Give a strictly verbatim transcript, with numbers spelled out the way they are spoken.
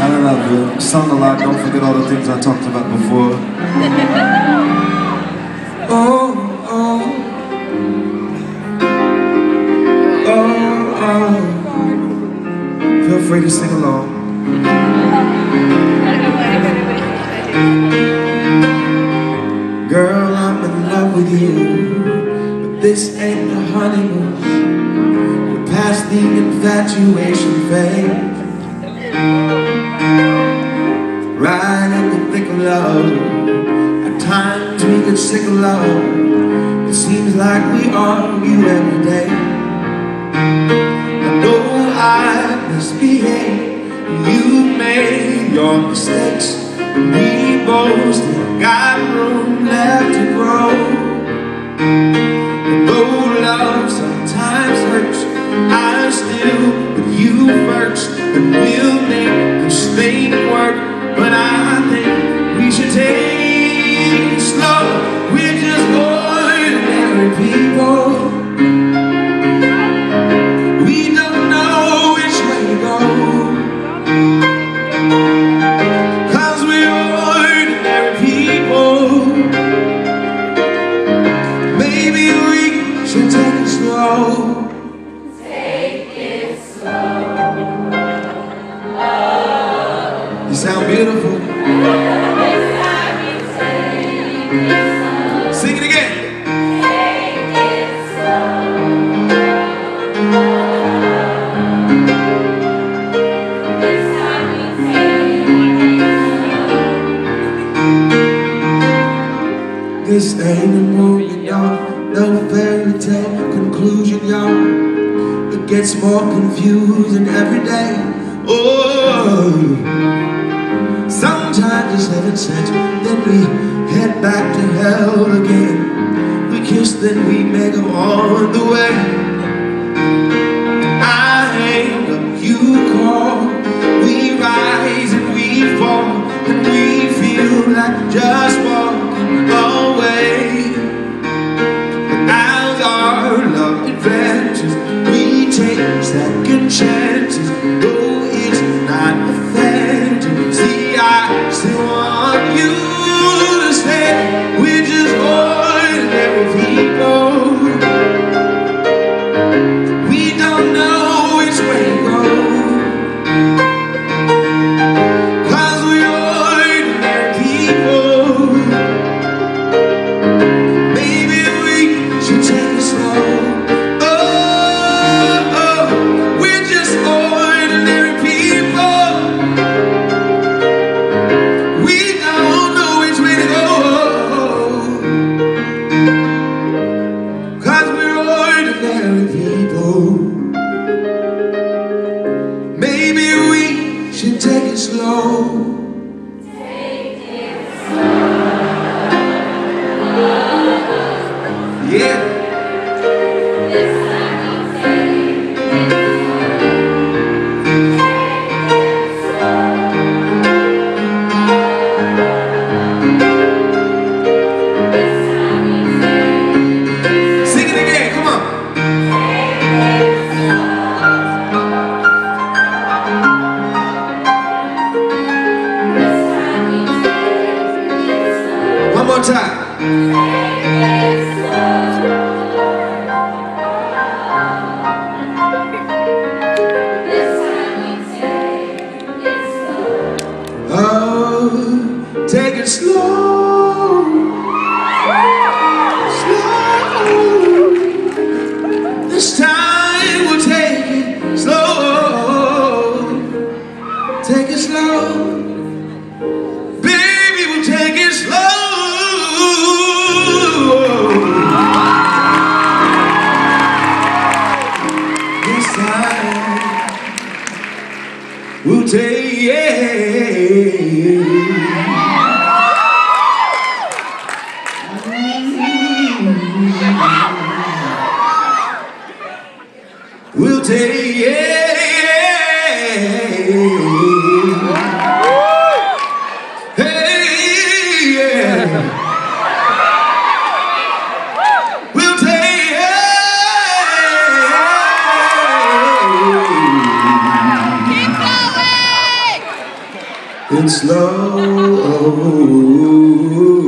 I love you. Sung a lot, don't forget all the things I talked about before. Oh, oh. Oh, oh. Feel free to sing along. Girl, I'm in love with you, but this ain't the honeymoon. We're past the infatuation phase. Right in the thick of love. At times we get sick of love. It seems like we argue every day. I know I misbehaved. You made your mistakes, and we both still got room left to grow. And though love sometimes hurts, I still put you first, and we'll make this thing work. But I think we should take it slow. We're just ordinary people. We don't know which way to go, 'cause we're ordinary people. Maybe we should take it slow. Take it slow. You sound beautiful. Sing it again. Take it slow. This time we take it slow. This ain't a movie, y'all. No fairy tale conclusion, y'all. It gets more confusing every day. Oh, sometimes it's heaven sent, then we head back to hell again. We kiss, then we make them on the way. I hang up, you call. We rise and we fall, and we feel like just walking away. But as our love adventures, we take second chances. Though it's not authentic, see, I still want you to stay. We're just ordinary people. We don't know which way to go, 'cause we're ordinary people. Maybe we should take it slow. Oh, oh, we're just ordinary people. We don't know which way to go, 'cause we're ordinary people. Maybe we should take it slow. Take it slow. Yeah. This time we take it slow. This time we take Sing it again, come on. it slow. This time we take it slow. One more time. Take it slow. This time we take it slow. Oh, take it slow. Slow. This time we'll take it slow. Take it slow. Baby, we'll take it slow. This time we'll take it. We'll take it. Hey, yeah. We'll take it. Keep going! It's love.